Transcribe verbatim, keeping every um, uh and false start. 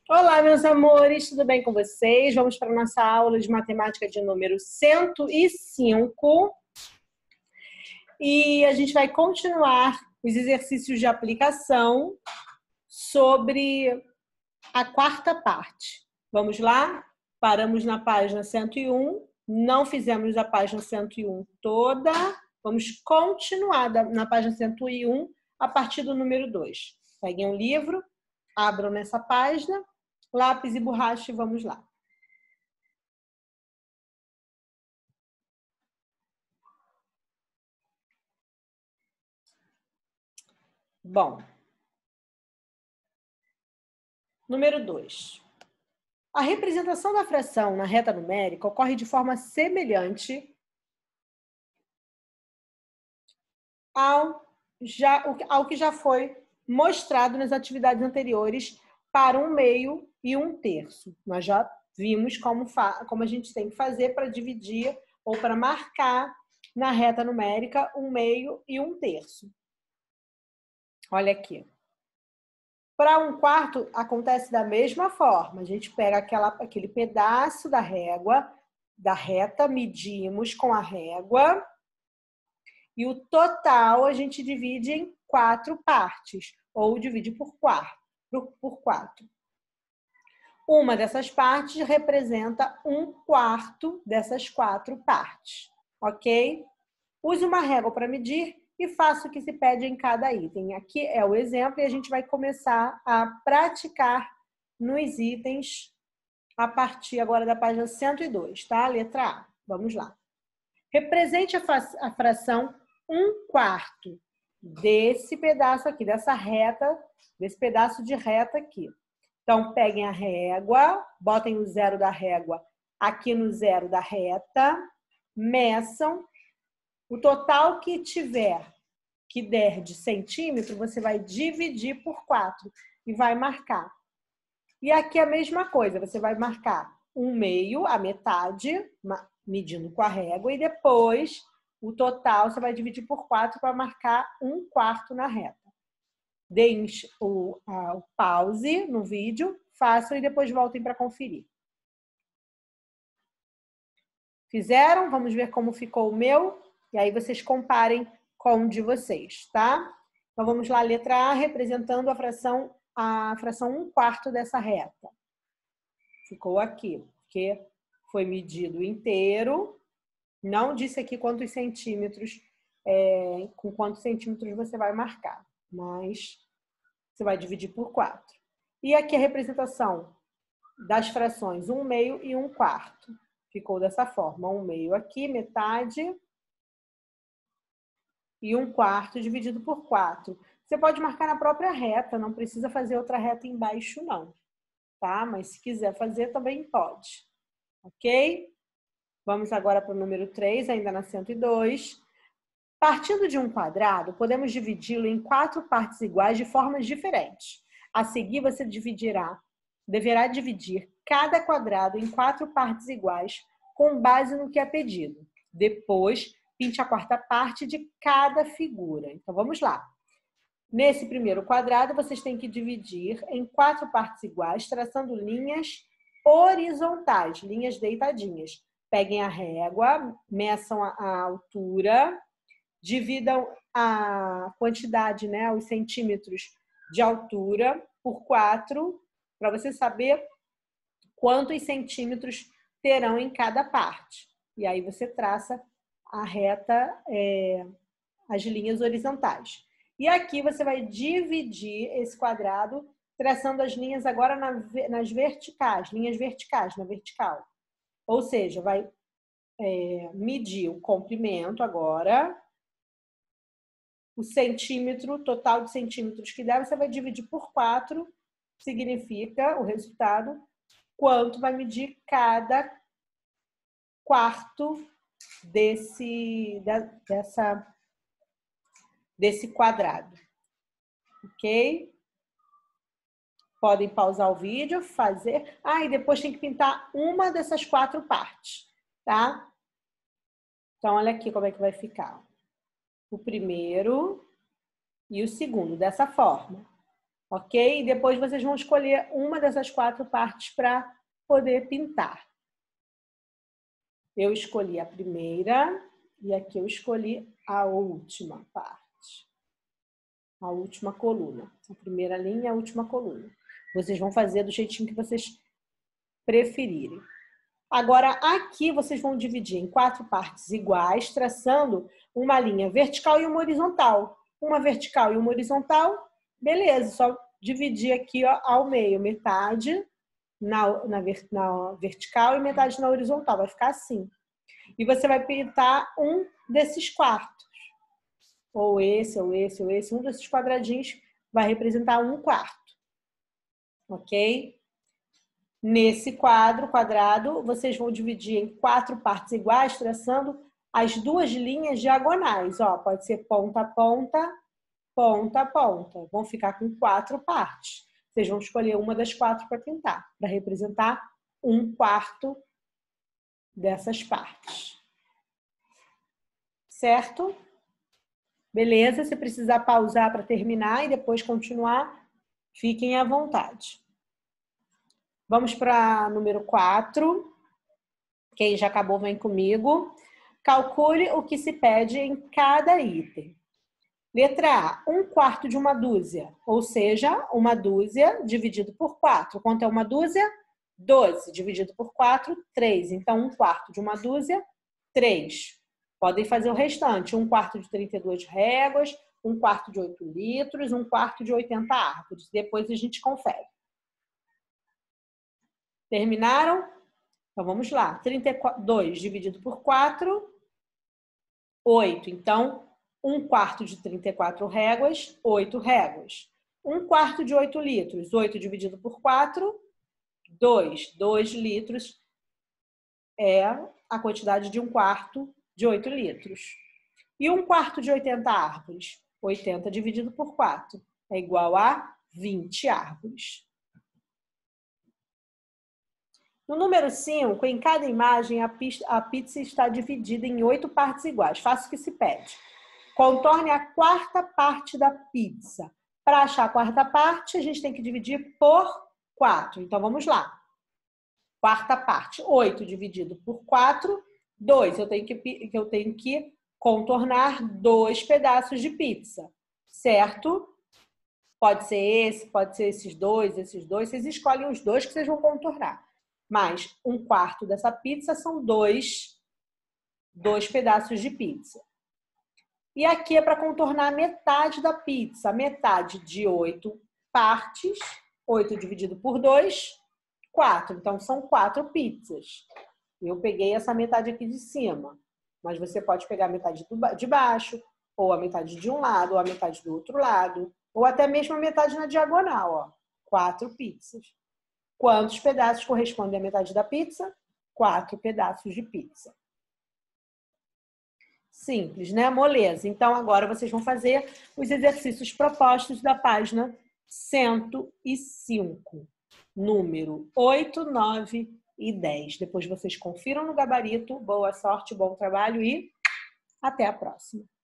Olá, meus amores, tudo bem com vocês? Vamos para a nossa aula de matemática de número cento e cinco. E a gente vai continuar os exercícios de aplicação sobre a quarta parte. Vamos lá? Paramos na página cento e um, não fizemos a página cento e um toda. Vamos continuar na página cento e um a partir do número dois. Peguem um livro, abram nessa página. Lápis e borracha, vamos lá. Bom. Número dois. A representação da fração na reta numérica ocorre de forma semelhante ao, já, ao que já foi mostrado nas atividades anteriores para um meio e um terço. Nós já vimos como, como a gente tem que fazer para dividir ou para marcar na reta numérica um meio e um terço. Olha aqui. Para um quarto, acontece da mesma forma. A gente pega aquela, aquele pedaço da régua, da reta, medimos com a régua, e o total a gente divide em quatro partes, ou divide por quatro. Por quatro. Uma dessas partes representa um quarto dessas quatro partes, ok? Use uma régua para medir e faça o que se pede em cada item. Aqui é o exemplo e a gente vai começar a praticar nos itens a partir agora da página cento e dois, tá? Letra A. Vamos lá. Represente a fração um quarto desse pedaço aqui, dessa reta, desse pedaço de reta aqui. Então, peguem a régua, botem o zero da régua aqui no zero da reta, meçam. O total que tiver, que der de centímetro, você vai dividir por quatro e vai marcar. E aqui a mesma coisa, você vai marcar um meio, a metade, medindo com a régua, e depois o total você vai dividir por quatro para marcar um quarto na reta. Deem o, o pause no vídeo, façam e depois voltem para conferir. Fizeram? Vamos ver como ficou o meu? E aí vocês comparem com o de vocês, tá? Então vamos lá, letra A, representando a fração, a fração um quarto dessa reta. Ficou aqui, porque foi medido inteiro. Não disse aqui quantos centímetros, é, com quantos centímetros você vai marcar, mas você vai dividir por quatro. E aqui a representação das frações um meio e um quarto. Ficou dessa forma, um meio aqui, metade, e um quarto dividido por quatro. Você pode marcar na própria reta, não precisa fazer outra reta embaixo, não. Tá? Mas se quiser fazer, também pode. Ok? Vamos agora para o número três, ainda na cento e dois. Partindo de um quadrado, podemos dividi-lo em quatro partes iguais de formas diferentes. A seguir, você dividirá, deverá dividir cada quadrado em quatro partes iguais, com base no que é pedido. Depois, pinte a quarta parte de cada figura. Então, vamos lá. Nesse primeiro quadrado, vocês têm que dividir em quatro partes iguais, traçando linhas horizontais, linhas deitadinhas. Peguem a régua, meçam a altura, dividam a quantidade, né, os centímetros de altura por quatro, para você saber quantos centímetros terão em cada parte. E aí você traça a reta, é, as linhas horizontais. E aqui você vai dividir esse quadrado, traçando as linhas agora nas verticais, linhas verticais, na vertical. Ou seja, vai é, medir o comprimento agora, o centímetro, o total de centímetros que der, você vai dividir por quatro, significa o resultado, quanto vai medir cada quarto desse, da, dessa, desse quadrado. Ok? Podem pausar o vídeo, fazer... Ah, e depois tem que pintar uma dessas quatro partes, tá? Então, olha aqui como é que vai ficar. O primeiro e o segundo, dessa forma. ok? E depois vocês vão escolher uma dessas quatro partes para poder pintar. Eu escolhi a primeira e aqui eu escolhi a última parte. A última coluna. A primeira linha e a última coluna. Vocês vão fazer do jeitinho que vocês preferirem. Agora, aqui vocês vão dividir em quatro partes iguais, traçando uma linha vertical e uma horizontal. Uma vertical e uma horizontal, beleza, só dividir aqui ó, ao meio, metade na, na, na vertical e metade na horizontal, vai ficar assim. E você vai pintar um desses quartos. Ou esse, ou esse, ou esse. Um desses quadradinhos vai representar um quarto. Ok? Nesse quadro, quadrado, vocês vão dividir em quatro partes iguais, traçando as duas linhas diagonais. Ó, pode ser ponta a ponta, ponta a ponta. Vão ficar com quatro partes. Vocês vão escolher uma das quatro para pintar, para representar um quarto dessas partes. Certo? Beleza? Se precisar pausar para terminar e depois continuar, fiquem à vontade. Vamos para número quatro. Quem já acabou, vem comigo. Calcule o que se pede em cada item. Letra A, um quarto de uma dúzia, ou seja, uma dúzia dividido por quatro. Quanto é uma dúzia? doze. Dividido por quatro, três. Então, um quarto de uma dúzia, três. Podem fazer o restante. Um quarto de trinta e duas réguas, um quarto de oito litros, um quarto de oitenta árvores. Depois a gente confere. Terminaram? Então, vamos lá. trinta e dois dividido por quatro, oito. Então, um quarto de trinta e quatro réguas, oito réguas. Um quarto de oito litros, oito dividido por quatro, dois. dois litros é a quantidade de um quarto de oito litros. E um quarto de oitenta árvores, oitenta dividido por quatro, é igual a vinte árvores. No número cinco, em cada imagem, a pizza está dividida em oito partes iguais. Faça o que se pede. Contorne a quarta parte da pizza. Para achar a quarta parte, a gente tem que dividir por quatro. Então, vamos lá. Quarta parte, oito dividido por quatro, dois. Eu tenho que, eu tenho que contornar dois pedaços de pizza, certo? Pode ser esse, pode ser esses dois, esses dois. Vocês escolhem os dois que vocês vão contornar. Mas um quarto dessa pizza são dois, dois pedaços de pizza. E aqui é para contornar metade da pizza. Metade de oito partes. oito dividido por dois, quatro. Então, são quatro pizzas. Eu peguei essa metade aqui de cima. Mas você pode pegar a metade de baixo, ou a metade de um lado, ou a metade do outro lado. Ou até mesmo a metade na diagonal, ó. Quatro pizzas. Quantos pedaços correspondem à metade da pizza? Quatro pedaços de pizza. Simples, né? Moleza. Então, agora vocês vão fazer os exercícios propostos da página cento e cinco. Número oito, nove e dez. Depois vocês confiram no gabarito. Boa sorte, bom trabalho e até a próxima.